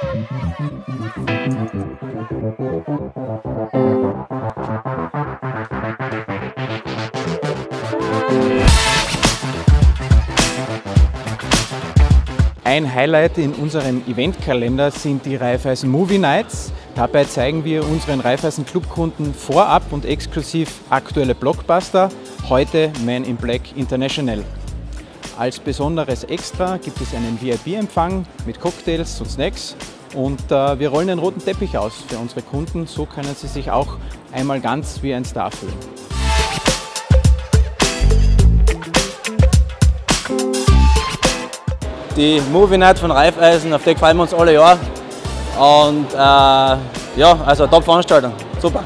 Ein Highlight in unserem Eventkalender sind die Raiffeisen Movie Nights. Dabei zeigen wir unseren Raiffeisen Clubkunden vorab und exklusiv aktuelle Blockbuster, heute Man in Black International. Als besonderes Extra gibt es einen VIP-Empfang mit Cocktails und Snacks und wir rollen den roten Teppich aus für unsere Kunden, so können sie sich auch einmal ganz wie ein Star fühlen. Die Movie Night von Raiffeisen, auf die freuen wir uns alle Jahr. Und ja, also Top-Veranstaltung, super.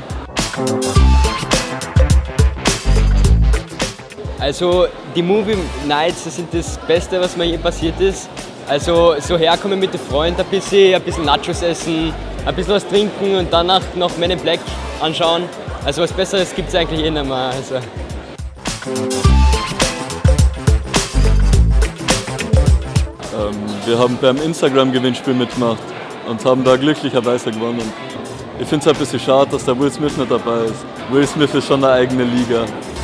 Also die Movie Nights, das sind das Beste, was mir je passiert ist. Also so herkommen mit den Freunden, ein bisschen Nachos essen, ein bisschen was trinken und danach noch Men in Black anschauen. Also was Besseres gibt es eigentlich eh nicht mehr. Also. Wir haben beim Instagram-Gewinnspiel mitgemacht und haben da glücklicherweise gewonnen. Ich finde es ein bisschen schade, dass der Will Smith nicht dabei ist. Will Smith ist schon eine eigene Liga.